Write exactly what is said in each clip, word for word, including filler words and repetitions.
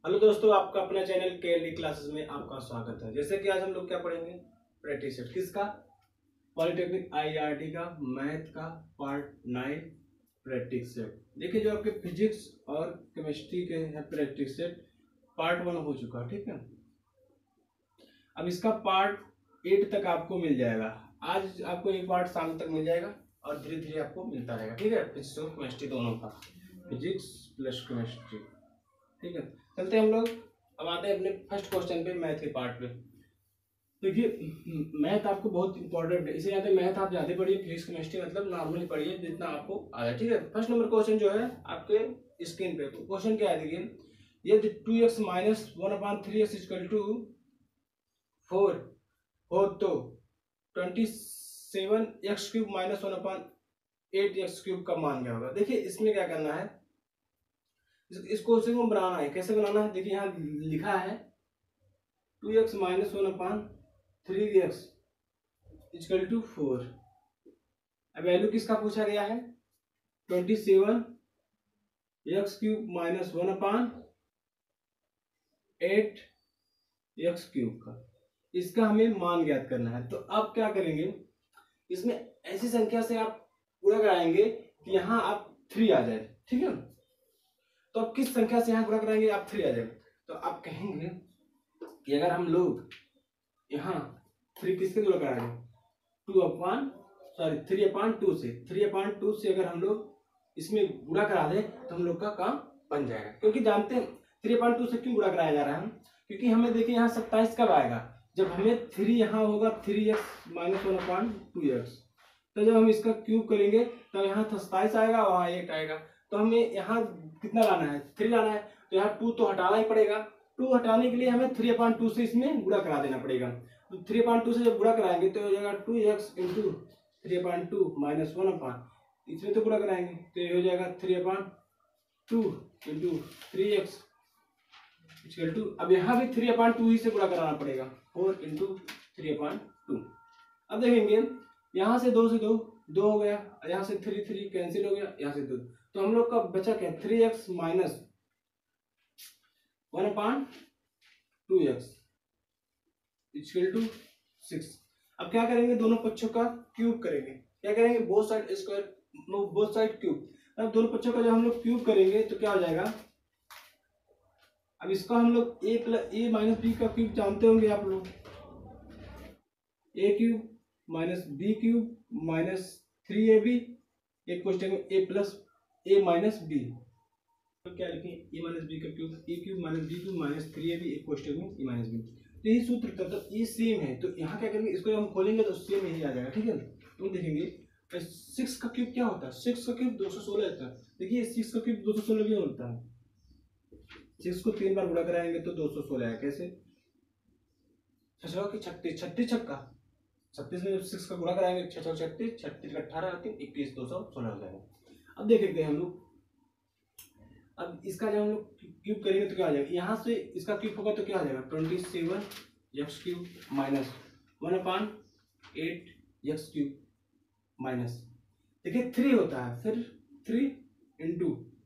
Hello दोस्तों, आपका अपना चैनल केएलडी क्लासेस में आपका स्वागत है। जैसे कि आज हम लोग क्या पढ़ेंगे, प्रैक्टिस सेट किसका, पॉलिटेक्निक आईआरटी का मैथ का पार्ट नाइन प्रैक्टिस सेट। देखिए जो आपके फिजिक्स और केमिस्ट्री के हैं प्रैक्टिस सेट पार्ट वन हो चुका, ठीक है। अब इसका पार्ट एट तक आपको मिल जाएगा। आज आपको एक पार्ट शाम तक मिल जाएगा और धीरे धीरे आपको मिलता रहेगा, ठीक है। फिजिक्स और केमिस्ट्री दोनों का, फिजिक्स प्लस केमिस्ट्री, ठीक है। चलते हम लोग अब आते हैं अपने फर्स्ट क्वेश्चन पे, मैथ के पार्ट पे। देखिए मैथ आपको बहुत इंपॉर्टेंट है, इसे याद मैथ आप ज्यादा पढ़िए, फिजिक्स केमिस्ट्री मतलब नॉर्मली पढ़िए जितना आपको आ जाए, ठीक है। फर्स्ट नंबर क्वेश्चन जो है आपके स्क्रीन पे, क्वेश्चन क्या है देखिए, यदि two x minus one upon three x equal to four हो तो twenty seven x cube minus one upon eight x cube का मान क्या होगा। देखिए इसमें क्या करना है, इस क्वेश्चन को बनाना है। कैसे बनाना है, देखिए यहाँ लिखा है two x minus one upon three x equal to four. अब वैल्यू किसका पूछा गया है, twenty seven x cube minus one upon eight x cube का, इसका हमें मान ज्ञात करना है। तो अब क्या करेंगे, इसमें ऐसी संख्या से आप गुणा कराएंगे कि यहाँ आप थ्री आ जाए, ठीक है। तो अब किस संख्या से यहाँ गुणा कराएंगे, आप थ्री आ जाए। तो आप कहेंगे कि अगर हम लोग यहाँ थ्री किसके गुणा कराएंगे, two upon sorry three upon two से, थ्री अपॉन टू से अगर हम लोग इसमें गुणा करा दें तो हम लोग का काम बन जाएगा। क्योंकि जानते हैं थ्री अपॉन टू से क्यों गुणा कराया जा रहा है, क्योंकि हमें देखिए यहाँ सत्ताईस कब आएगा, जब हमें थ्री यहाँ होगा three x minus one upon two x. तो जब हम इसका क्यूब करेंगे तो यहाँ सत्ताईस आएगा, वहाँ एट आएगा। तो हमें यहाँ कितना लाना है, थ्री लाना है। तो यहाँ टू तो हटाना ही पड़ेगा, टू हटाने के लिए हमें थ्री अपॉन टू से इसमें गुणा करा देना पड़ेगा। तो थ्री अपॉन टू से जब गुणा कराएंगे तो हो जाएगा two x into three upon two minus one upon, इसमें तो गुणा कराएंगे तो ये हो जाएगा three upon two into three x equal to, अब यहाँ भी थ्री अपॉन टू ही से गुणा कराना पड़ेगा, four into three upon two. अब देखेंगे यहाँ से दो से दो दो हो गया, यहाँ से थ्री थ्री कैंसिल हो गया, यहाँ से दो, तो हम लोग का बचा क्या, three x minus one upon two x equal to six. अब क्या करेंगे, दोनों पक्षों का क्यूब करेंगे। क्या करेंगे, both side square, both side cube. अब दोनों पक्षों का जब हम लोग क्यूब करेंगे तो क्या हो जाएगा, अब इसका हम लोग a plus a minus b का क्यूब जानते होंगे आप लोग, a cube minus b cube minus three a b, एक क्वेश्चन में a plus a minus b, तो क्या लिखें, ए माइनस बी का cube, a cube minus b cube minus three a b, एक क्वेश्चन में ए माइनस बी। तो ये सूत्र था, तो ये सेम है। तो यहाँ क्या करेंगे, इसको हम खोलेंगे तो सेम यही आ जाएगा, ठीक है। तो देखेंगे सिक्स का क्यूब क्या होता है, सिक्स का क्यूब दो सौ सोलह होता है। देखिए सिक्स का क्यूब दो सौ सोलह भी होता है, सिक्स को तीन बार गुणा कराएंगे तो दो सौ सोलह है। कैसे, छठा की छत्तीस, छत्तीस छक्का छत्तीस में जब सिक्स का गुणा कराएंगे, छह छत्तीस, छत्तीस का अठारह, तीन इक्कीस, दो सौ सोलह हो जाएगा। अब देखेंगे हम लोग, अब इसका जब हम लोग क्यूब करेंगे तो क्या आ जाएगा, यहाँ से इसका क्यूब होगा तो क्या आ जाएगा, twenty seven x cube minus one upon eight x cube minus, देखिए थ्री होता है, फिर थ्री इंटू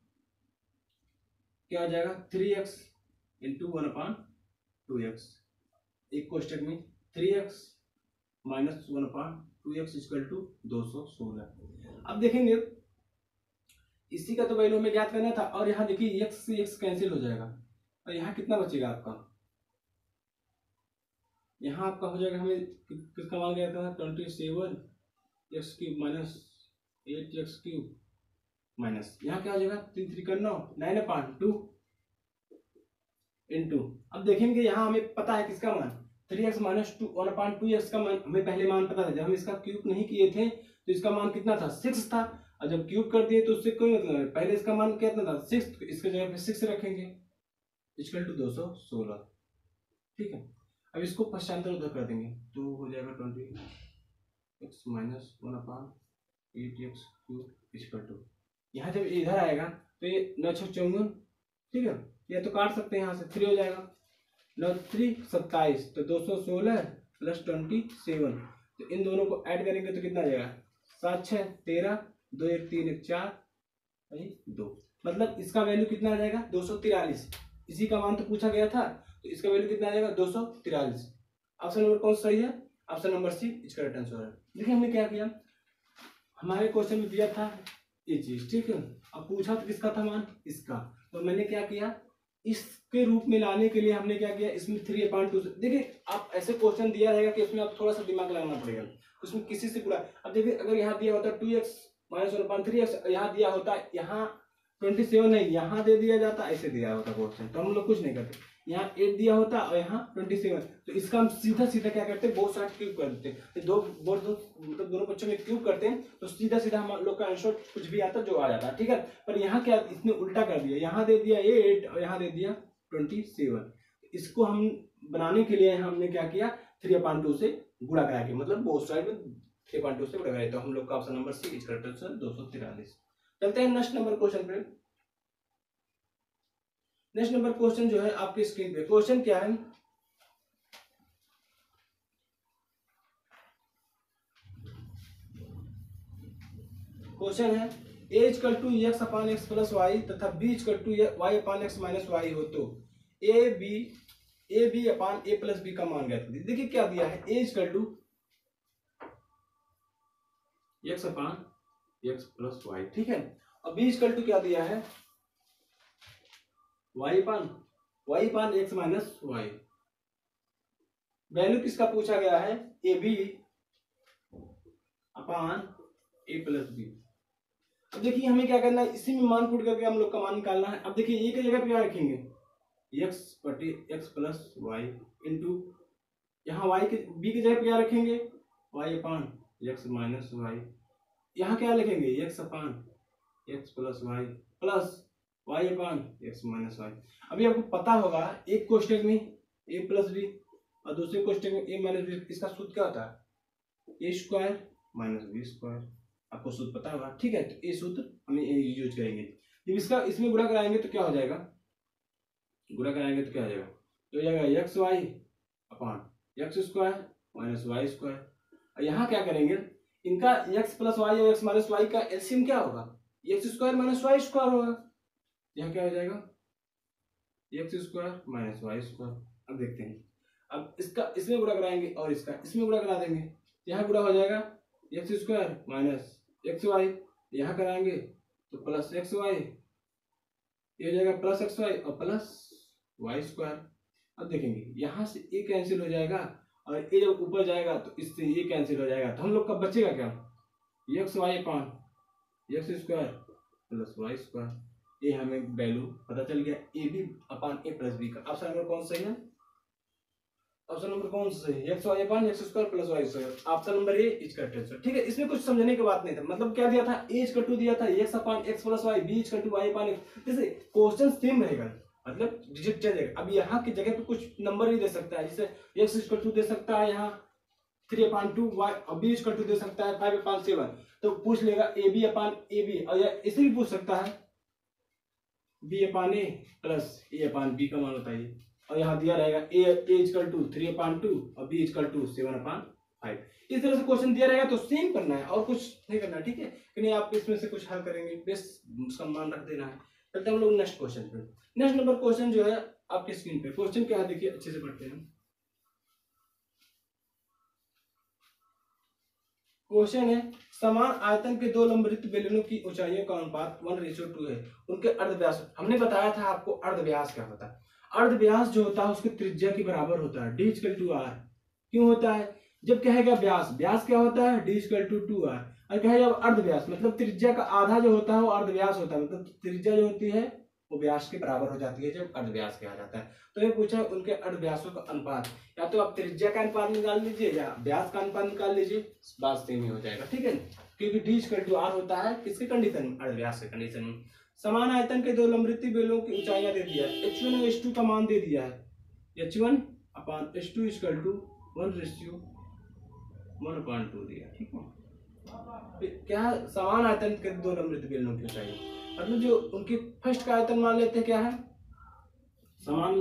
क्या हो जाएगा, three x into one upon two x, एक कोष्टक में three x minus one upon two x equal to दो सौ सोलह। अब देखेंगे इसी का तो वैल्यू हमें ज्ञात करना था, और यहाँ देखिए एक्स से एक्स कैंसिल हो जाएगा, और यहाँ कितना बचेगा आपका, यहाँ आपका हो जाएगा, हमें किसका मान गया था, twenty seven x cube minus eight x cube minus, यहाँ क्या हो जाएगा, तीन थ्री का नौ, नाइन अपॉन टू इंटू, अब देखेंगे यहाँ हमें पता है किसका मान, three x minus two one upon two x का मान हमें पहले मान पता था। जब हम इसका क्यूब नहीं किए थे तो इसका मान कितना था, सिक्स था, और जब क्यूब कर दिए तो उससे कोई मतलब नहीं, पहले इसका मान कितना था, सिक्स, तो इसके जगह पे सिक्स रखेंगे इक्वल टू दो सौ सोलह, ठीक है। अब इसको पश्चांतर उधर कर देंगे तो हो जाएगा twenty x minus one upon eight x cube equal to, यहाँ जब इधर आएगा तो ये नौ छः चौवन, ठीक है, या तो काट सकते हैं, यहाँ से थ्री हो जाएगा, नौ थ्री सत्ताईस, तो दो सौ सोलह प्लस ट्वेंटी सेवन, तो इन दोनों को ऐड करेंगे तो कितना आ जाएगा, सात छः तेरह, दो एक तीन एक चार, दो, मतलब इसका वैल्यू कितना आ जाएगा, दो सौ तिरालीस। इसी का मान तो पूछा गया था, तो इसका वैल्यू कितना आ जाएगा दो सौ तिरालीस। ऑप्शन नंबर कौन सही है? ऑप्शन नंबर सी इसका करेक्ट आंसर है। देखिए हमने क्या किया, हमारे क्वेश्चन में दिया था ये चीज, ठीक है, अब पूछा तो किसका था मान, इसका, तो मैंने क्या किया, इसके रूप में लाने के लिए हमने क्या किया, इसमें थ्री अपॉइंट टू से, देखिए आप ऐसे क्वेश्चन दिया रहेगा कि इसमें आप थोड़ा सा दिमाग लगाना पड़ेगा, उसमें किसी से पूरा, अब देखिए अगर यहाँ दिया होता two x minus one upon three x, यहाँ दिया होता यहाँ ट्वेंटी सेवन नहीं, यहाँ दे दिया जाता, ऐसे दिया होता क्वेश्चन, तो हम लोग कुछ नहीं करते, यहाँ एट दिया होता और यहाँ ट्वेंटी सेवन, तो इसका हम सीधा सीधा क्या करते हैं, बोथ साइड क्यूब कर देते हैं, दो बोथ दो मतलब दोनों पक्षों में क्यूब करते हैं, तो सीधा सीधा हम लोग का आंसर कुछ भी आता जो आ जाता है, ठीक है। पर यहाँ क्या इसने उल्टा कर दिया, यहाँ दे दिया एट और यहाँ दे दिया ट्वेंटी सेवन, इसको हम बनाने के लिए हमने क्या किया, थ्री अपॉइंट टू से गुणा करा के, मतलब बोथ साइड में थ्री अपॉइंट टू से गुणा कराया, तो हम लोग का option number C is correct answer दो सौ तिरालीस। चलते हैं नेक्स्ट नंबर क्वेश्चन पे। नेक्स्ट नंबर क्वेश्चन जो है आपकी स्क्रीन पे, क्वेश्चन क्या है, क्वेश्चन है a equal to x upon x plus y तथा b equal to y upon x minus y हो तो a b a b upon a plus b का मान ज्ञात कीजिए। देखिए क्या दिया है, a equal to x upon x plus y, ठीक है, और बी इक्वल टू क्या दिया है, वाई पान वाई पान एक्स माइनस वाई। वैल्यू किसका पूछा गया है, a b upon a plus b. अब देखिए हमें क्या करना है, इसी में मान पुट करके हम लोग का मान निकालना है। अब देखिए ए की जगह पे क्या रखेंगे, एक्स बटे एक्स प्लस वाई इंटू यहाँ वाई के बी की जगह पे क्या रखेंगे, y upon x minus y, यहाँ क्या लिखेंगे, x upon x plus y plus y upon x minus y. अभी आपको पता होगा एक क्वेश्चन में ए प्लस बी और दूसरे क्वेश्चन में ए माइनस बी, इसका सूत्र क्या होता है, a square minus b square, आपको सूत्र पता होगा, ठीक है, तो ये सूत्र हम यूज करेंगे। जब इसका इसमें गुणा कराएंगे तो क्या हो जाएगा, गुणा कराएंगे तो क्या हो जाएगा, तो हो जाएगा x y upon x square minus y square, और यहाँ क्या करेंगे, इनका एक्स प्लस वाई और एक्स माइनस वाई का एलसीएम क्या होगा, x square minus y square होगा, यहाँ क्या हो जाएगा, x square minus y square. अब देखते हैं, अब इसका इसमें गुणा कराएंगे और इसका इसमें गुणा करा देंगे, यहाँ गुणा हो जाएगा x square minus x y, यहाँ कराएंगे तो प्लस एक्स वाई, ये हो जाएगा प्लस एक्स वाई और प्लस वाई स्क्वायर। अब देखेंगे यहाँ से ए कैंसिल हो जाएगा और ए जब ऊपर जाएगा तो इससे ये कैंसिल हो जाएगा, तो हम लोग का बचेगा क्या, x y upon x square plus y square. ये हमें वैल्यू पता चल गया, a b upon a plus b का। ऑप्शन नंबर कौन सही है, ऑप्शन नंबर कौन सा है, x y upon x square plus y square, option number a is correct answer, ठीक है। इसमें कुछ समझने की बात नहीं था, मतलब क्या दिया था, ए इक्वल टू दिया था x upon x plus y, b equal to y upon x, जैसे क्वेश्चन सेम रहेगा, मतलब डिजिट चलेगा। अब यहाँ की जगह पे कुछ नंबर ही दे सकता है, जैसे एक्स इक्वल टू दे सकता है यहाँ थ्री अपान टू वाई, और बी इक्वल टू दे सकता है फाइव अपान सेवन, तो पूछ लेगा ए बी अपान ए बी, और या इसे भी पूछ सकता है b upon a plus a upon b का मान बताइए, और यहाँ दिया रहेगा a a equal to three upon two और b equal to seven upon five. इस तरह से क्वेश्चन दिया रहेगा तो सेम करना है और कुछ नहीं करना, ठीक है कि नहीं, आप इसमें से कुछ हल करेंगे, बेस उसका मान रख देना है। चलते हम लोग नेक्स्ट क्वेश्चन पे। नेक्स्ट नंबर क्वेश्चन जो है आपकी स्क्रीन पे, क्वेश्चन क्या है देखिए, अच्छे से पढ़ते हैं। क्वेश्चन है, समान आयतन के दो लंबवृत्त बेलनों की ऊंचाइयों का अनुपात वन रेशियो टू है, उनके अर्धव्यास। हमने बताया था आपको अर्धव्यास क्या होता है, अर्धव्यास जो होता है उसकी त्रिज्या के बराबर होता है, डी इक्वल टू आर। क्यों होता है, जब कहेगा व्यास, व्यास क्या होता है, d equal to two r, और कहेगा अर्धव्यास मतलब त्रिज्या का आधा जो होता है वो अर्धव्यास होता है, मतलब त्रिज्या जो होती है वो व्यास के बराबर हो जाती है जब अर्धव्यास कहा जाता है। तो ये पूछा है उनके अर्धव्यासों का अनुपात, या तो आप त्रिज्या का अनुपात निकाल लीजिए या व्यास का अनुपात निकाल लीजिए, बात सेम ही हो जाएगा, ठीक है, क्योंकि डी इक्वल टू आर होता है किसके कंडीशन में, अर्धव्यास के कंडीशन में। समान आयतन के दो लंबवृत्तीय बेलनों की ऊंचाइयां दे दिया है, एच वन और एच टू का मान दे दिया है, h one upon h two equal to one ratio one upon two दिया, ठीक है। क्या समान आयतन के दो लंबवृत्तीय बेलनों की ऊंचाई, मतलब जो उनकी फर्स्ट का आयतन मान लेते हैं क्या है, समान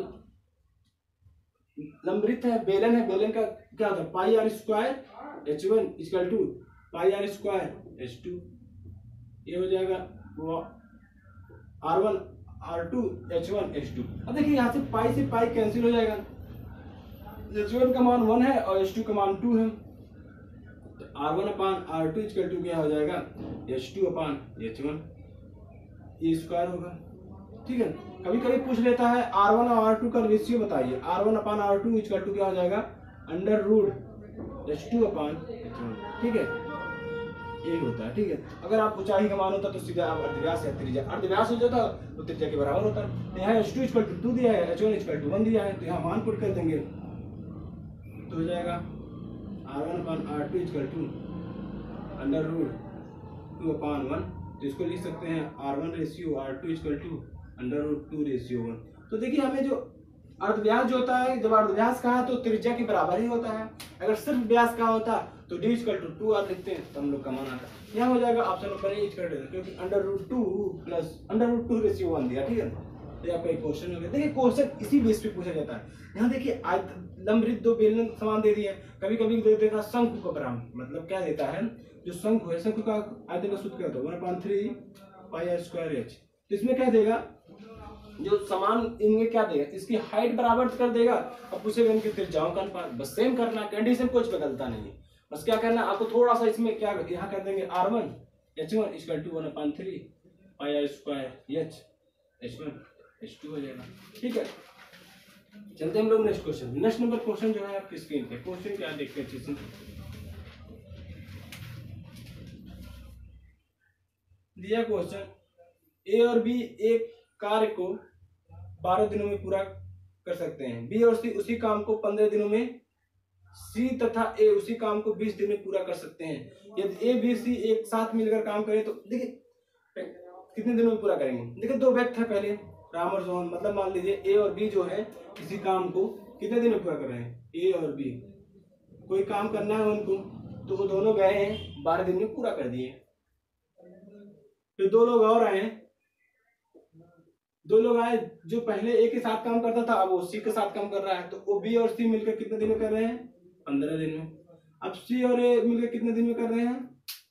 लंबवृत्त है, बेलन है, बेलन का क्या होता है pi r square h one equal to pi r square h two, ये हो जाएगा वो r one r two h one h two. अब देखिए यहाँ से पाई से पाई कैंसिल हो जाएगा, एच वन का मान वन है और एच टू का मान टू है, तो r one upon r two equal to क्या हो जाएगा, h two upon h one, ये स्क्वायर होगा। ठीक है, कभी कभी पूछ लेता है आर वन और आर टू का रेशियो बताइए, r one upon r two equal to क्या हो जाएगा, under root h two upon h one. ठीक है, ये होता है। ठीक है, अगर आप ऊंचाई का मान होता तो सीधा आप अर्धव्यास या त्रिज्या, अर्धव्यास हो जाता तो त्रिज्या के बराबर होता है। तो यहाँ h two equal to two दिया है, h one equal to one दिया है, तो यहाँ मान पुट कर देंगे तो हो जाएगा r one upon r two equal to under root two upon one. तो इसको लिख सकते हैं r one ratio r two equal to under root two ratio one. तो देखिए हमें जो अर्धव्यास जो होता है, जब अर्धव्यास का है तो त्रिज्या के बराबर ही होता है, अगर सिर्फ व्यास का होता तो d equal to two r लिखते हैं तो हम लोग का मान आता है। यहाँ हो जाएगा option number a equal to, क्योंकि under root two plus under root two ratio one दिया। ठीक है, तो आपका एक क्वेश्चन हो गया। देखिए क्वेश्चन इसी बेस पे पूछा जाता है। यहाँ देखिए लंबवृत्त दो बेलन समान दे दिए, कभी कभी दे देगा शंकु का बराबर, मतलब क्या देता है, जो शंकु है, शंकु का आयतन का सूत्र क्या होता है, one upon three pi r square h. तो इसमें क्या देगा, जो समान इनमें क्या देगा, इसकी हाइट बराबर कर देगा और पूछेगा इनकी त्रिज्याओं का अनुपात, बस सेम करना, कंडीशन कुछ बदलता नहीं है। बस क्या करना आपको, थोड़ा सा इसमें क्या यहाँ कर देंगे r one h one equal to one upon three pi r square h h one h two हो जाएगा। ठीक है, चलते हम लोग next question. Next number question जो है आपकी स्क्रीन पे, क्वेश्चन क्या देखते हैं अच्छे से, दिया क्वेश्चन ए और बी एक कार्य को बारह दिनों में पूरा कर सकते हैं, बी और सी उसी काम को पंद्रह दिनों में, सी तथा ए उसी काम को बीस दिन में पूरा कर सकते हैं। यदि ए बी सी एक साथ मिलकर काम करें तो देखिए कितने दिनों में पूरा करेंगे। देखिए दो व्यक्ति है पहले राम और सोहन, मतलब मान लीजिए ए और बी जो है किसी काम को कितने दिन में पूरा कर रहे हैं, ए और बी कोई काम करना है उनको, तो वो दोनों गए हैं बारह दिन में पूरा कर दिए। फिर दो लोग और आए, दो लोग आए जो पहले ए के साथ काम करता था अब वो सी के साथ काम कर रहा है, तो वो बी और सी मिलकर कितने दिन में कर रहे हैं, पंद्रह दिन में। अब सी और ए मिलकर कितने दिन में कर रहे हैं,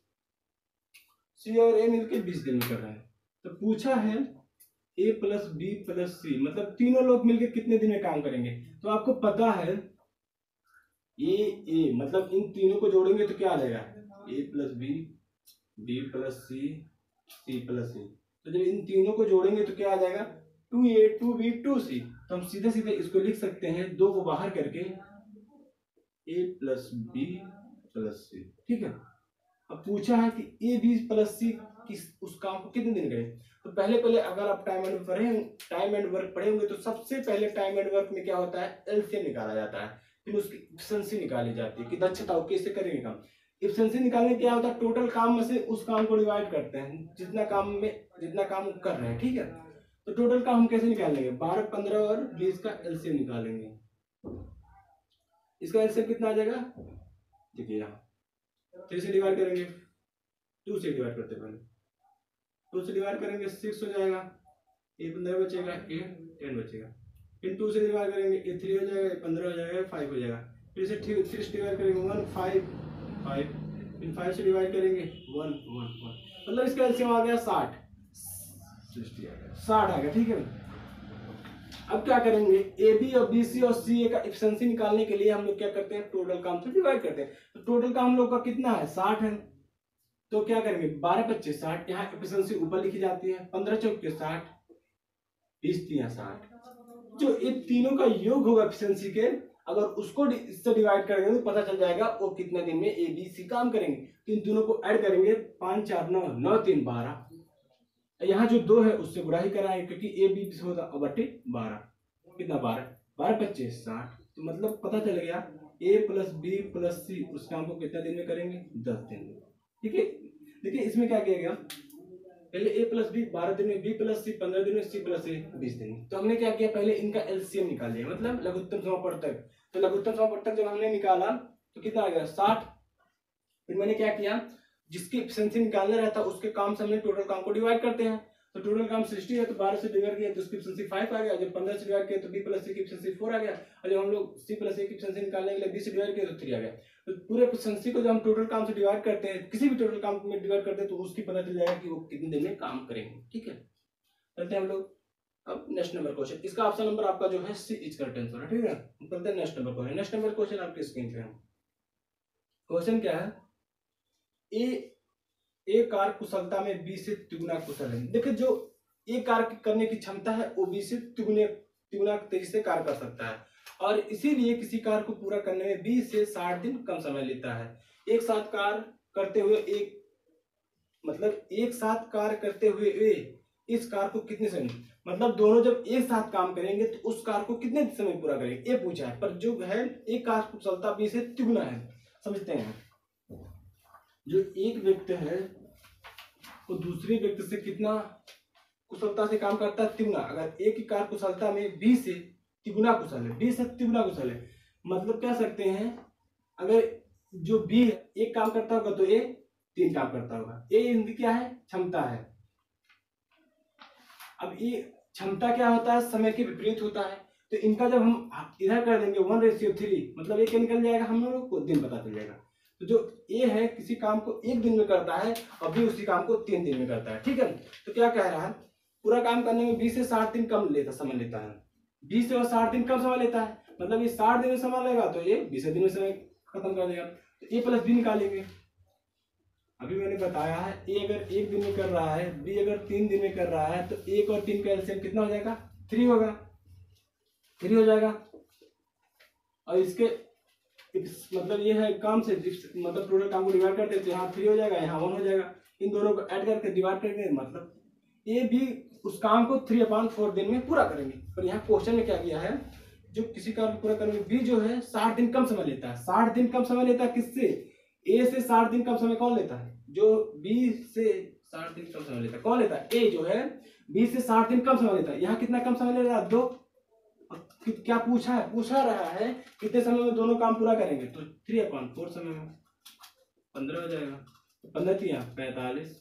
सी और ए मिलकर बीस दिन में कर रहे हैं। तो पूछा है a plus b plus c, मतलब तीनों लोग मिलकर कितने दिन में काम करेंगे। तो आपको पता है ए ए मतलब इन तीनों को जोड़ेंगे तो क्या आ जाएगा, a plus b b plus c c plus a. तो जब इन तीनों को जोड़ेंगे तो क्या आ जाएगा, two a two b two c. तो हम सीधे सीधे इसको लिख सकते हैं, दो को बाहर करके a plus b plus c. ठीक है, अब पूछा है कि ए बी प्लस सी किस उस काम को कितने दिन करें। तो पहले पहले अगर आप टाइम एंड पढ़े टाइम एंड वर्क पढ़े होंगे तो सबसे पहले टाइम एंड वर्क में क्या होता है, एलसीएम निकाला जाता है, फिर उसकी एफिशिएंसी निकाली जाती है कि दक्षता हो कैसे करेंगे काम। एफिशिएंसी निकालने क्या होता है, टोटल काम में से उस काम को डिवाइड करते हैं जितना काम में जितना काम कर रहे हैं। ठीक है, तो टोटल काम हम कैसे निकाल लेंगे, बारह पंद्रह और बीस का एलसीएम निकालेंगे। इसका एलसीएम कितना आ जाएगा, देखिए यहाँ थ्री से डिवाइड करेंगे, टू से डिवाइड करते पहले, टू से डिवाइड करेंगे सिक्स हो जाएगा, ए पंद्रह बचेगा, ए टेन बचेगा, फिर टू से डिवाइड करेंगे ए थ्री हो जाएगा, पंद्रह हो जाएगा, फाइव हो जाएगा, फिर से थ्री थ्री से डिवाइड करेंगे वन फाइव फाइव, फिर फाइव से डिवाइड करेंगे वन वन वन, मतलब इसका एलसीएम आ गया साठ, साठ आ गया। ठीक है, अब क्या करेंगे, ए बी और बी सी और सी ए का एफिशिएंसी निकालने के लिए हम लोग क्या करते हैं, टोटल काम से डिवाइड करते हैं। तो टोटल काम हम लोग का कितना है, साठ है, तो क्या करेंगे, बारह पच्चीस साठ, यहाँ एफिशिएंसी ऊपर लिखी जाती है, पंद्रह चौके साठ, बीस तिया साठ, जो इन तीनों का योग होगा एफिशिएंसी के, अगर उसको इससे डिवाइड करेंगे तो पता चल जाएगा वो कितने दिन में ए बी सी काम करेंगे। तो इन दोनों को ऐड करेंगे, पांच चार नौ, नौ तीन बारह, यहाँ जो दो है उससे गुणा ही कराएंगे क्योंकि ए बी से होता है बटे बारह, कितना बारह, बारह पच्चीस साठ, तो मतलब पता चल गया a plus b plus c उस काम को कितने दिन में करेंगे, दस दिन में। ठीक है, देखिए इसमें क्या किया गया, पहले ए प्लस बी बारह दिन में, बी प्लस सी पंद्रह दिन में, सी प्लस ए बीस दिन में। तो हमने क्या किया, पहले इनका एलसीएम निकाल लिया, मतलब लघुत्तम समापवर्तक। तो लघुत्तम समापवर्तक जब हमने निकाला तो कितना आ गया, साठ। फिर मैंने क्या किया, जिसकी एफिशिएंसी निकालना रहता है उसके काम से हमने टोटल काम को डिवाइड करते हैं। तो टोटल काम साठ है तो बारह से डिवाइड किया तो उसकी एफिशिएंसी पाँच आ गया, जब पंद्रह से डिवाइड किया तो बी प्लस सी की एफिशिएंसी चार आ गया, और जब हम लोग सी प्लस ए की एफिशिएंसी निकालने के लिए बी से डिवाइड किया तो तीन आ गया। तो पूरे एफिशिएंसी को जब हम टोटल काम से डिवाइड करते हैं, किसी भी टोटल काम में डिवाइड करते हैं तो उसकी पता चल जाएगा कि वो कितने दिन में काम करेंगे। ठीक है, चलते हैं हम लोग अब नेक्स्ट नंबर क्वेश्चन, इसका ऑप्शन नंबर आपका जो है सी इज करेक्ट आंसर है, ठीक है। चलते हैं next number question. Next number question आपकी स्क्रीन पे है। क्वेश्चन क्या है, ए ए कार कुशलता में बी से तिगुना कुशल है। देखिए जो ए कार्य करने की क्षमता है वो बी से तिगुने तिगुना तेजी से कार्य कर सकता है, और इसीलिए किसी कार्य को पूरा करने में बी से साठ दिन कम समय लेता है। एक साथ कार्य करते हुए एक मतलब एक साथ कार्य करते हुए ए इस कार्य को कितने समय, मतलब दोनों जब एक साथ काम करेंगे तो उस कार्य को कितने समय पूरा करेंगे ये पूछा है। पर जो है एक कार्य कुशलता बी से तिगुना है। समझते हैं, जो एक व्यक्ति है वो दूसरे व्यक्ति से कितना कुशलता से काम करता है, तिगुना। अगर एक ही कार्य कुशलता में बी से तिगुना कुशल है, बी से तिगुना कुशल है, मतलब कह सकते हैं अगर जो बी एक काम करता होगा तो ए तीन काम करता होगा। ए इनकी क्या है, क्षमता है। अब ये क्षमता क्या होता है, समय के विपरीत होता है। तो इनका जब हम इधर कर देंगे वन रेशियो थ्री, मतलब एक निकल जाएगा, हम लोगों को दिन पता चल जाएगा। तो जो ए है किसी काम को एक दिन में करता है और बी उसी काम को तीन दिन में करता है, ठीक है। तो क्या कह रहा है, पूरा काम करने में बी से साठ दिन कम लेता समय लेता है, बी से और साठ दिन कम समय लेता है, मतलब ये साठ दिन में समय लेगा तो ये बीस दिन में समय खत्म कर देगा। तो ए प्लस बी निकालेंगे। अभी मैंने बताया है ए अगर एक दिन में कर रहा है, बी अगर तीन दिन में कर रहा है, तो एक और तीन का एलसीएम कितना हो जाएगा, थ्री होगा, थ्री हो जाएगा। और इसके मतलब ये है काम से मतलब टोटल काम को डिवाइड करते हैं तो यहाँ थ्री हो जाएगा, यहाँ वन हो जाएगा। इन दोनों को ऐड करके डिवाइड करके मतलब ये भी उस काम को थ्री अपॉन फोर दिन में पूरा करेंगे। पर यहाँ क्वेश्चन में क्या किया है, जो किसी काम को पूरा करने में बी जो है साठ दिन कम समय लेता है। साठ दिन कम समय लेता है किससे, ए से साठ दिन कम समय कौन लेता है, जो बी से साठ दिन कम समय लेता है कौन लेता है, ए जो है बी से साठ दिन कम समय लेता है। यहाँ कितना कम समय ले रहा है, दो। क्या पूछा है, पूछा रहा है कितने समय में दोनों काम पूरा करेंगे, तो थ्री अपॉन फोर समय में पंद्रह हो जाएगा। तो पंद्रह थी यहाँ पैंतालीस।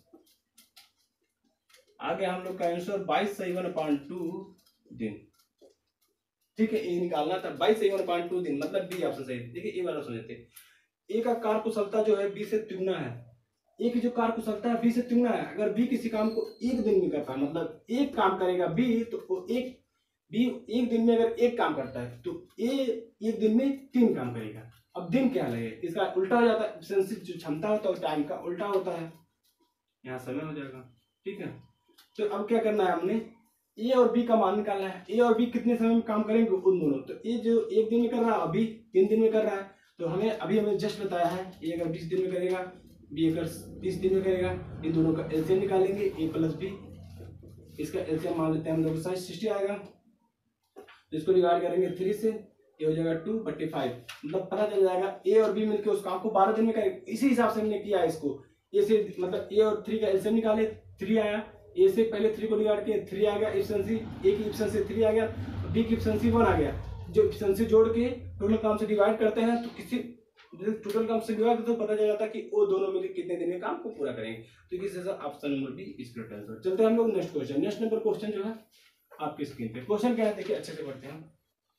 आगे हम लोग का आंसर बाईस सही वन अपॉन टू दिन, ठीक है। ये निकालना था बाईस सही वन अपॉन टू दिन, मतलब बी ऑप्शन सही। देखिए ये वाला समझते, ए का कार्य कुशलता जो है बी से तिगुना है, ए की जो कार्य कुशलता है बी से तिगुना है। अगर बी किसी काम को एक दिन में करता है, मतलब एक काम करेगा बी, तो वो एक बी एक दिन में अगर एक काम करता है तो ए एक दिन में तीन काम करेगा। अब दिन क्या लगे, इसका उल्टा हो जाता है, एफिशिएंसी जो क्षमता होता है टाइम का उल्टा होता है, यहाँ समय हो जाएगा, ठीक है। तो अब क्या करना है, हमने ए और बी का मान निकालना है। ए और बी कितने समय में काम करेंगे उन दोनों, तो ए जो एक दिन में कर रहा है अभी तीन दिन में कर रहा है, तो हमें अभी हमें जस्ट बताया है ए अगर बीस दिन में करेगा, बी अगर तीस दिन में करेगा, इन दोनों का एलसीएम निकालेंगे ए प्लस बी। इसका एलसीएम मान लेते हैं हम लोग सिक्सटी आएगा, तो इसको डिवाइड करेंगे थ्री से, ये हो जाएगा टू बट्टी फाइव, मतलब पता चल जाएगा ए और बी मिलकर उस काम को बारह दिन में करेंगे। इसी हिसाब से हमने किया इसको, ए से मतलब ए और थ्री का एलसीएम निकाले, थ्री आया, ए से पहले थ्री को डिवाइड किया, थ्री आ गया एफिशिएंसी, ए की एफिशिएंसी थ्री आ गया, बी की एफिशिएंसी वन आ गया। जो एफिशिएंसी जोड़ के टोटल काम से डिवाइड करते हैं तो किसी टोटल काम से डिवाइड तो पता चल जाता है कि वो दोनों मिलकर कितने दिन में काम को पूरा करेंगे। तो इस हिसाब option number b is correct answer. चलते हैं हम लोग next question. Next number question जो है आपकी स्क्रीन पे, क्वेश्चन क्या है देखिए अच्छे से पढ़ते हैं।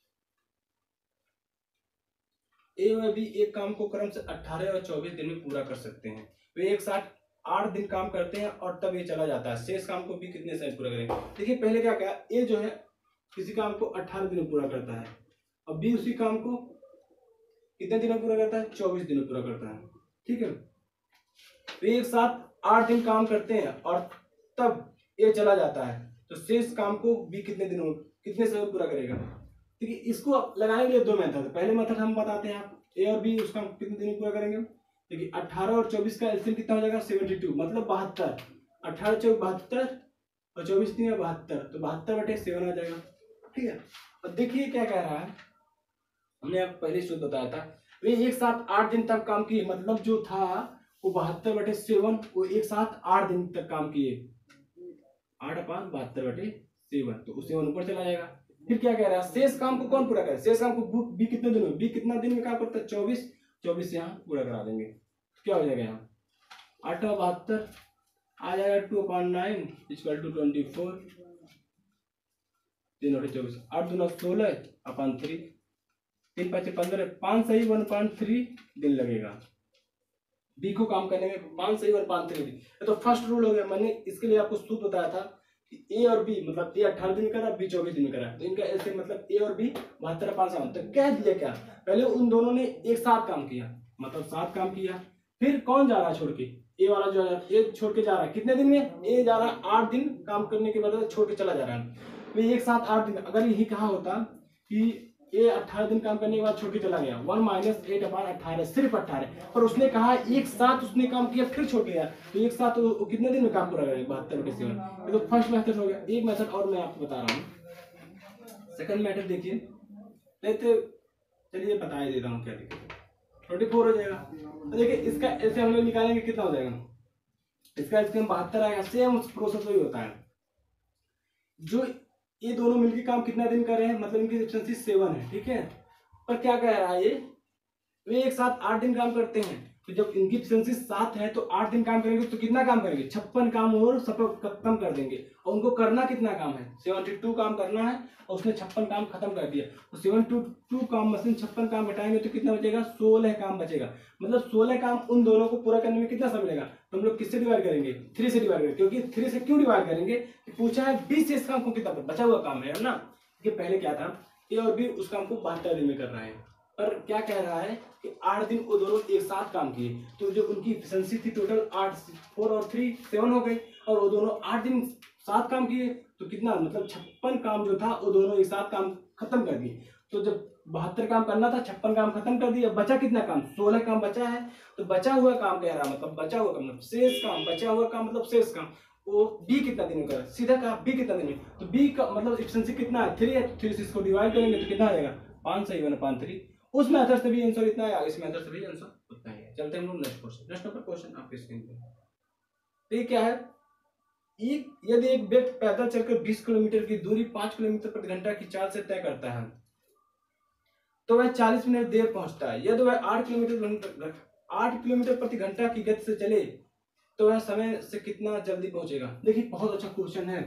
ए व बी एक काम को क्रम से अठारह और चौबीस दिन में पूरा कर सकते हैं। वे एक साथ आठ दिन काम करते हैं और तब ये चला जाता है। शेष काम को भी कितने समय पूरा करेंगे। देखिए पहले क्या कहा, ए जो है किसी काम को अठारह दिन में पूरा करता है और बी उसी काम को कितने दिन में पूरा करता है, चौबीस दिन में पूरा करता है, ठीक है। वे एक साथ आठ दिन काम करते हैं और तब ए चला जाता है, तो शेष काम को बी कितने दिनों कितने समय पूरा करेगा। ठीक है, इसको लगाने के लिए दो मेथड है। पहले मेथड हम बताते हैं, आप ए और बी उसका कितने दिन में पूरा करेंगे। देखिए अठारह और चौबीस का एलसीएम कितना हो जाएगा, सेवेंटी टू, मतलब बहत्तर। अठारह चौबीस बहत्तर और चौबीस दिन में बहत्तर, तो बहत्तर बटे सेवन आ जाएगा, ठीक है। अब देखिए क्या कह रहा है, हमने आपको पहले सूत्र बताया था, वे एक साथ आठ दिन तक काम किए, मतलब जो था वो बहत्तर बटे सेवन, वो एक साथ आठ दिन तक काम किए, आठ अपान बहत्तर बटे सेवन, तो उससे ऊपर चला जाएगा। फिर क्या कह रहा है, शेष काम को कौन पूरा करे, शेष काम को बी कितने दिन में, बी कितना दिन में काम करता है, चौबीस, चौबीस से यहाँ पूरा करा देंगे। तो क्या हो जाएगा, यहाँ आठ बहत्तर आ जाएगा, two upon nine equal to twenty four, तीन बटे चौबीस, आठ दूना सोलह अपॉन थ्री, तीन पचे पंद्रह, पाँच सही वन पॉइंट थ्री दिन लगेगा बी को काम करने में, पाँच सही वन पॉइंट थ्री दिन। तो फर्स्ट रूल हो गया। मैंने इसके लिए आपको सूत्र बताया था, ए और बी, मतलब ए अठारह दिन में करा, बी चौबीस दिन में करा, तो इनका ऐसे मतलब ए और बी बहत्तर पाँच सौ। तो कह दिया क्या, पहले उन दोनों ने एक साथ काम किया, मतलब साथ काम किया, फिर कौन जा रहा है छोड़ के, ए वाला जो है ए छोड़ के जा रहा है कितने दिन में, ए जा रहा है आठ दिन काम करने के बाद छोड़ के चला जा रहा है। तो एक साथ आठ दिन, अगर यही कहा होता कि ए अठारह दिन काम करने के बाद छोड़ के चला गया, वन माइनस एट अपान अठारह, सिर्फ अठारह, पर उसने कहा एक साथ उसने काम किया फिर छोड़ गया, तो एक साथ वो, वो कितने दिन में काम पूरा करेगा, बहत्तर बटे सेवन। तो फर्स्ट मेथड हो गया। एक मेथड और मैं आपको बता रहा हूँ, सेकंड मेथड देखिए, नहीं तो चलिए बता ही देता हूँ क्या देखिए, ट्वेंटी फोर हो जाएगा। तो देखिए इसका ऐसे हम लोग निकालेंगे कितना हो जाएगा, इसका इसके बहत्तर आएगा, सेम प्रोसेस वही होता है। जो ये दोनों मिलकर काम कितना दिन कर रहे हैं, मतलब इनकी एफिशिएंसी सेवन है, ठीक है। पर क्या कह रहा है ये, वे एक साथ आठ दिन काम करते हैं, तो जब इनकी एफिशिएंसी सात है तो आठ दिन काम करेंगे तो कितना काम करेंगे, छप्पन काम और सब खत्म कर देंगे। और उनको करना कितना काम है, सेवेंटी टू काम करना है, और उसने छप्पन काम खत्म कर दिया। तो सेवन टू टू काम मशीन छप्पन काम घटाएंगे तो कितना बचेगा, सोलह काम बचेगा। मतलब सोलह काम उन दोनों को पूरा करने में कितना समय लगेगा, तो हम लोग किससे डिवाइड करेंगे, थ्री से डिवाइड करेंगे। क्योंकि थ्री से क्यों डिवाइड करेंगे, पूछा है बीस से इस काम को कितना बचा हुआ काम है ना, कि पहले क्या था ए और बी उस काम को बहत्तर दिन में कर रहे हैं, पर क्या कह रहा है कि आठ दिन वो दोनों एक साथ काम किए, तो जो उनकी एफिशिएंसी थी टोटल आठ, फोर और थ्री सेवन हो गई, और वो दोनों आठ दिन साथ काम किए तो कितना, मतलब छप्पन काम जो था वो दोनों एक साथ काम खत्म कर दिए। तो जब बहत्तर काम करना था, छप्पन काम खत्म कर दिया, बचा कितना काम, सोलह काम बचा है। तो बचा हुआ काम कह रहा, मतलब बचा हुआ काम मतलब शेष काम, बचा हुआ काम मतलब शेष काम, वो बी कितना दिन में करा, सीधा कहा बी कितना दिन में, तो बी का मतलब एफिशिएंसी कितना है, थ्री है, तो थ्री से इसको डिवाइड करेंगे तो कितना आ जाएगा, पाँच सौ इवन पाँच थ्री। उस मेथड से भी आंसर इतना है, इस मेथड से भी आंसर उतना ही है। चलते हैं हम लोग next question. Next number question आपके स्क्रीन पे, तो ये क्या है, एक यदि एक व्यक्ति पैदल चलकर बीस किलोमीटर की दूरी पाँच किलोमीटर प्रति घंटा की चाल से तय करता है, तो वह चालीस मिनट देर पहुंचता है। यदि वह आठ किलोमीटर आठ किलोमीटर प्रति घंटा की गति से चले तो वह समय से कितना जल्दी पहुंचेगा। देखिए बहुत अच्छा क्वेश्चन है,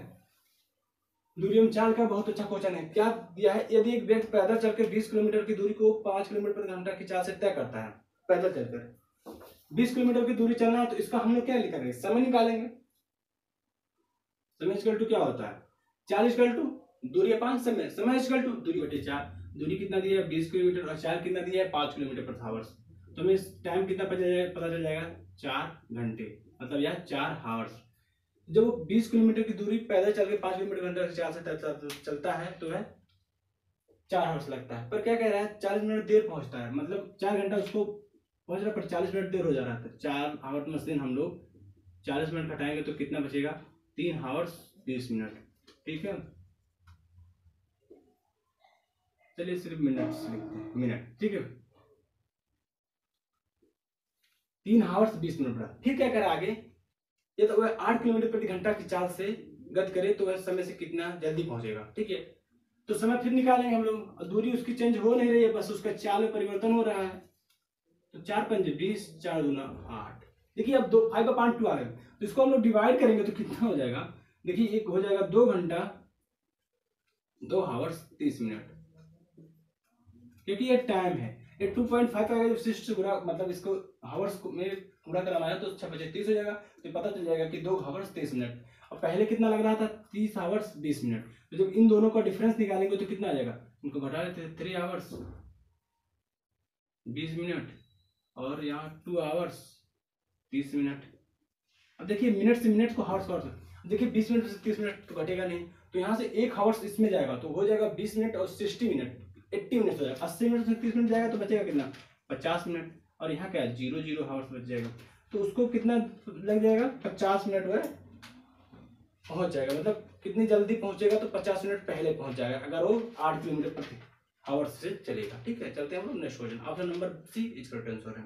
दूरी चाल का बहुत अच्छा क्वेश्चन है। क्या दिया है, यदि एक व्यक्ति पैदल चलकर बीस किलोमीटर की दूरी को पांच किलोमीटर प्रति घंटा की चाल से तय करता है, पैदल चलकर बीस किलोमीटर की दूरी चलना है, तो इसका हम लोग क्या लिखेंगे, समय निकालेंगे। समय इक्वल टू क्या होता है, चालीस इक्वल टू दूरी पांच, समय समय इक्वल टू दूरी बटे चार। दूरी कितना दिया है बीस किलोमीटर और चार कितना दिया है पांच किलोमीटर पर आवर्स, तो हमें टाइम कितना पता चल जाएगा, चार घंटे, मतलब यह चार हावर्स। जब वो बीस किलोमीटर की दूरी पैदल चल के पांच किलोमीटर घंटे चार से चलता है तो वह चार हावर्स लगता है। पर क्या कह रहा है, चालीस मिनट देर पहुंचता है, मतलब चार घंटा उसको पहुंच रहा है पर चालीस मिनट देर हो जा रहा है। चार हावर मशीन हम लोग चालीस मिनट घटाएंगे तो कितना बचेगा, तीन हावर्स बीस मिनट, ठीक है। चलिए सिर्फ मिनट लिखते हैं, मिनट, ठीक है, तीन हावर्स बीस मिनट रहा। फिर क्या करें आगे, ये तो वह आठ किलोमीटर प्रति घंटा की चाल से गति करे तो वह समय से कितना जल्दी पहुंचेगा, ठीक है। तो समय फिर निकालेंगे हम लोग, दूरी उसकी चेंज हो नहीं रही है, बस उसका चाल में परिवर्तन हो रहा है। तो चार पंजे बीस, चार दूना आठ। देखिए अब दो फाइव अपॉइंट टू आ गए, तो इसको हम लोग डिवाइड करेंगे तो कितना हो जाएगा, देखिए एक हो जाएगा दो घंटा दो हावर्स तीस मिनट, क्योंकि ये टाइम है। ये टू पॉइंट फाइव का विशिष्ट से गुणा, मतलब इसको हावर्स को में पूरा कराना है तो छह बजे तीस हो जाएगा, तो पता चल जाएगा कि दो हावर्स तीस मिनट। और पहले कितना लग रहा था, तीस हावर्स बीस मिनट। तो जब इन दोनों का डिफरेंस निकालेंगे तो कितना आ जाएगा, इनको घटा लेते हैं, थ्री हावर्स बीस मिनट और यहाँ टू हावर्स तीस मिनट। अब देखिए मिनट से मिनट को हावर्स कर, देखिए बीस मिनट से तीस मिनट तो घटेगा नहीं, तो यहाँ से एक हावर्स इसमें जाएगा तो हो जाएगा बीस मिनट और सिक्सटी मिनट, अस्सी मिनट हो जाएगा। अस्सी मिनट से तीस मिनट जाएगा तो बचेगा कितना, पचास मिनट। और यहाँ क्या है, जीरो जीरो हावर्स बच जाएगा, तो उसको कितना लग जाएगा, पचास मिनट वह पहुंच जाएगा। मतलब कितनी जल्दी पहुंचेगा, तो पचास मिनट पहले पहुंच जाएगा अगर वो आठ किलोमीटर प्रति आवर्स से चलेगा, ठीक है। चलते हैं हम लोग next question, option number C is correct answer है।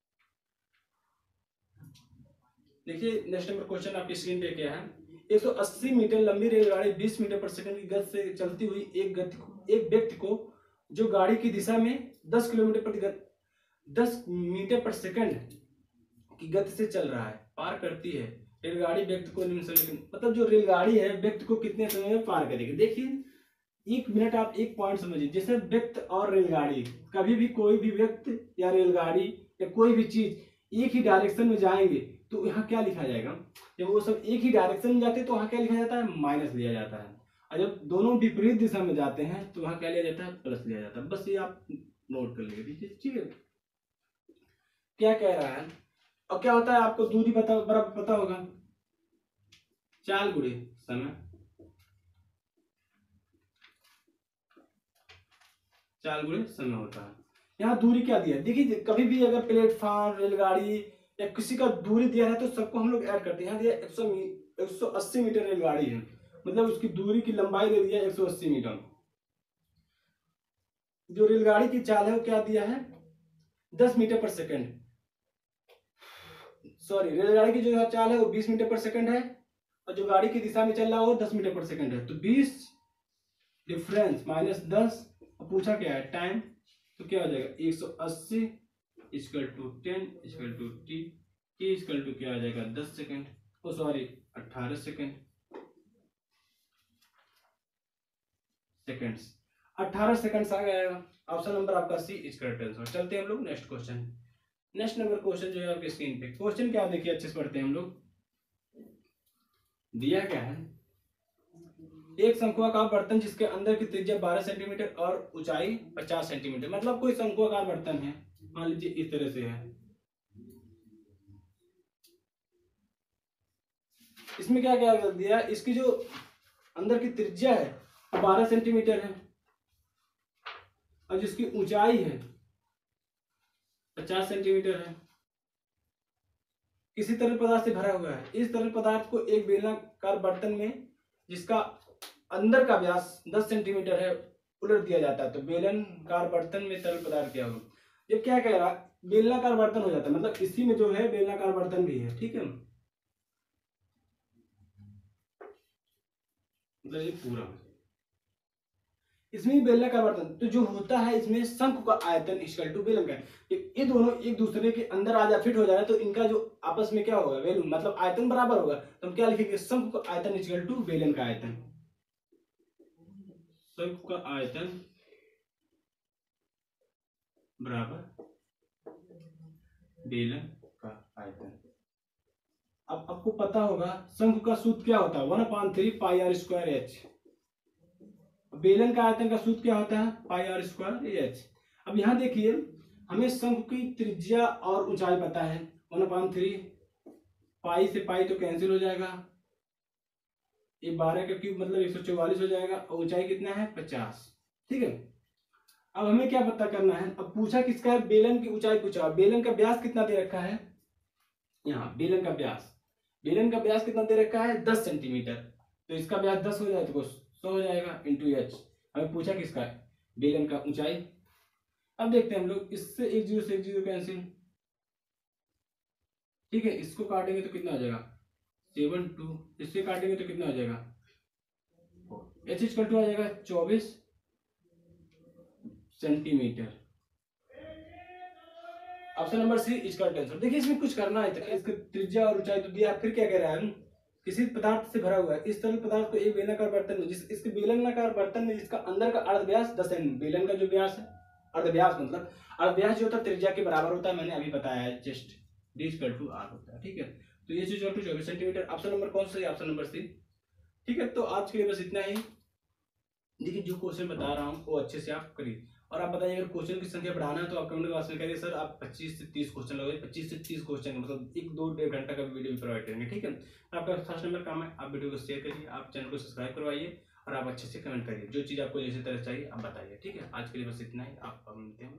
देखिए नेक्स्ट नंबर क्वेश्चन आपकी स्क्रीन पे क्या है, एक सौ अस्सी मीटर लंबी रेलगाड़ी बीस मीटर पर सेकंड की गति से चलती हुई एक गति एक व्यक्ति को जो गाड़ी की दिशा में दस किलोमीटर प्रति दस मीटर पर सेकंड की गति से चल रहा है पार करती है। रेलगाड़ी व्यक्ति को निम्न समय, मतलब जो रेलगाड़ी है व्यक्ति को कितने समय में पार करेगी। देखिए एक मिनट आप एक पॉइंट समझिए, जैसे व्यक्ति और रेलगाड़ी, कभी भी कोई भी व्यक्ति या रेलगाड़ी या कोई भी चीज एक ही डायरेक्शन में जाएंगे तो यहाँ क्या लिखा जाएगा, जब वो सब एक ही डायरेक्शन में जाते हैं तो वहाँ क्या लिखा जाता है, माइनस लिया जाता है, और जब दोनों विपरीत दिशा में जाते हैं तो वहाँ क्या लिया जाता है, प्लस लिया जाता है। बस ये आप नोट कर लीजिए, ठीक है। क्या कह रहा है, और क्या होता है आपको दूरी पता बराबर पता होगा, चाल गुणे समय, चाल गुणे समय होता है। यहाँ दूरी क्या दिया है, देखिए कभी भी अगर प्लेटफॉर्म, रेलगाड़ी या किसी का दूरी दिया है तो सबको हम लोग ऐड करते हैं। यहाँ दिया एक सौ अस्सी मीटर रेलगाड़ी है, मतलब उसकी दूरी की लंबाई दे दिया एक सौ अस्सी मीटर। जो रेलगाड़ी की चाल है वो क्या दिया है, दस मीटर पर सेकंड, सॉरी रेलगाड़ी की जो चाल है वो बीस मीटर पर सेकंड है, और जो गाड़ी की दिशा में चल रहा है वो दस मीटर पर सेकंड है। तो बीस डिफरेंस माइनस दस, पूछा क्या है टाइम, तो क्या हो जाएगा एक सौ अस्सी equal to ten equal to t, t equal to क्या आ जाएगा दस सेकंड, ओ सॉरी अठारह सेकंड, सेकंड्स अठारह सेकंड्स आ गया। ऑप्शन नंबर आपका सी इज करेक्ट आंसर। चलते हैं हम लोग next question. Next number question जो है आपके स्क्रीन पे, क्वेश्चन क्या देखिए अच्छे से पढ़ते हैं हम लोग। दिया क्या है, एक शंकुआकार बर्तन जिसके अंदर की त्रिज्या बारह सेंटीमीटर और ऊंचाई पचास सेंटीमीटर, मतलब कोई शंकुआकार बर्तन है, मान लीजिए इस तरह से है। इसमें क्या क्या कर दिया, इसकी जो अंदर की त्रिज्या है बारह सेंटीमीटर है और जिसकी ऊंचाई है पचास सेंटीमीटर है, किसी तरल पदार्थ से भरा हुआ है। इस तरल पदार्थ को एक बेलनाकार बर्तन में जिसका अंदर का व्यास दस सेंटीमीटर है उलट दिया जाता है। तो बेलनाकार बर्तन में तरल पदार्थ क्या होगा, ये क्या कह रहा है, बेलनाकार बर्तन हो जाता है, मतलब इसी में जो है बेलनाकार बर्तन भी है, ठीक है, मतलब ये पूरा इसमें बेलनाकार बर्तन, तो जो होता है इसमें शंकु का आयतन इक्वल टू बेलन का, ये दोनों एक दूसरे के अंदर आ जा फिट हो जाए तो इनका जो आपस में क्या होगा, वैल्यू मतलब आयतन बराबर होगा। तो हम क्या लिखेंगे, शंकु का आयतन इक्वल टू बेलन का आयतन, शंकु का आयतन बराबर बेलन का आयतन। अब आपको पता होगा शंकु का सूत्र क्या होता है, one upon three pi r square h. बेलन का आयतन का सूत्र क्या होता है, पाई आर स्क्वायर एच। अब यहाँ देखिए हमें शंकु की त्रिज्या और ऊंचाई पता है, वन अपॉन थ्री पाई से पाई तो कैंसिल हो जाएगा, ये बारह का क्यूब मतलब एक सौ चौवालीस हो जाएगा, और ऊंचाई कितना है पचास, ठीक है। अब हमें क्या पता करना है, अब पूछा किसका है, बेलन की ऊंचाई पूछा, बेलन का व्यास कितना दे रखा है, यहाँ बेलन का व्यास, बेलन का व्यास कितना दे रखा है दस सेंटीमीटर, तो इसका व्यास दस हो जाए तो सौ हो जाएगा इंटू एच। हमें पूछा किसका है, बेलन का ऊंचाई। अब देखते हैं हम लोग, इससे एक जीरो से एक जीरो कैंसिल, ठीक है, इसको काटेंगे तो कितना हो जाएगा सेवन टू, इससे काटेंगे तो कितना हो जाएगा एच इक्वल टू आ जाएगा चौबीस सेंटीमीटर। ऑप्शन नंबर सी इसका आंसर। देखिए इसमें कुछ करना है, तो इसका त्रिज्या और ऊंचाई तो दिया, फिर क्या कह रहा है, किसी पदार्थ से भरा हुआ है, इस तरल पदार्थ को एक बेलनाकार बर्तन में, जिस इसके बेलनाकार बर्तन में जिसका अंदर का अर्धव्यास दस सेंटीमीटर, बेलन का जो व्यास है अर्धव्यास मतलब अर्धव्यास जो होता है त्रिज्या के बराबर होता है, मैंने अभी बताया है, just d equal to r होता है, ठीक है। तो ये इक्वल टू चौबीस सेंटीमीटर। ऑप्शन नंबर कौन सा है, ऑप्शन नंबर सी, ठीक है। तो आज के लिए बस इतना ही। देखिए जो क्वेश्चन बता रहा हूँ वो अच्छे से आप करिए, और आप बताइए अगर क्वेश्चन की संख्या बढ़ाना है तो आप कमेंट बॉक्स में करिए, सर आप पच्चीस से तीस क्वेश्चन लगाइए, पच्चीस से तीस क्वेश्चन मतलब एक दो डेढ़ घंटा का वीडियो प्रोवाइड करेंगे, ठीक है। आपका फर्स्ट नंबर काम है, आप वीडियो को शेयर करिए, आप चैनल को सब्सक्राइब करवाइए, और आप अच्छे से कमेंट करिए, जो चीज़ आपको जैसे तरह चाहिए आप बताइए, ठीक है। आज के लिए बस इतना ही, आप मिलते हैं।